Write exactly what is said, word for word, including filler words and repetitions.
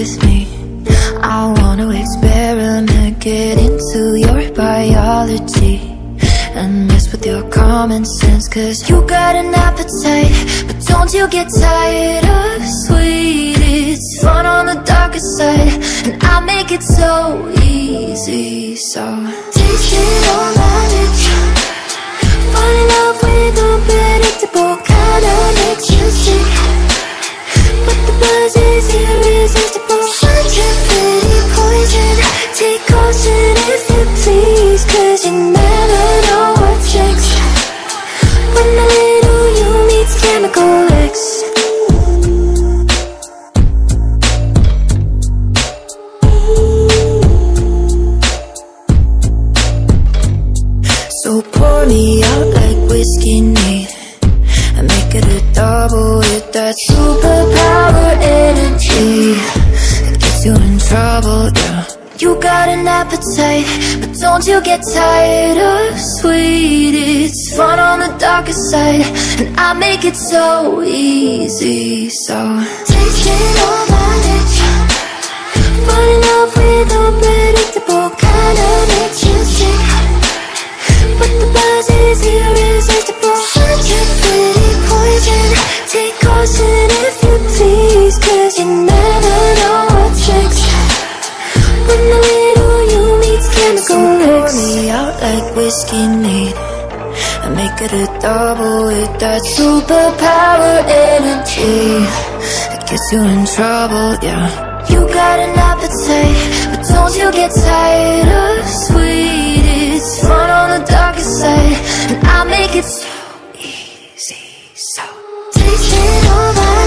with me. I wanna experiment, get into your biology and mess with your common sense. Cause you got an appetite, but don't you get tired of sweet. It's fun on the darker side, and I make it so easy. So taste it all night. Fall in love with unpredictable, kinda makes you sick, but the buzz is irresistible. Such a pretty poison, take caution if you please. Cause you never know what's next when the little you meets chemical X. So pour me out like whiskey neat, and make it a double with that superpower energy. It gets you in trouble, yeah. You got an appetite, but don't you get tired of sweet. It's fun on the darker side, and I make it so easy. So taste it all night. Fall in love with unpredictable, kinda makes you sick, but the buzz is irresistible. Such a pretty poison, take caution if you please. Cause you never know what's next when the little you meets chemical X. Pour me out like whiskey neat, and make it a double with that superpower energy. It gets you in trouble, yeah. You got an appetite, but don't you get tired of sweet. It's fun on the darker side, and I make it so easy. So taste it all night.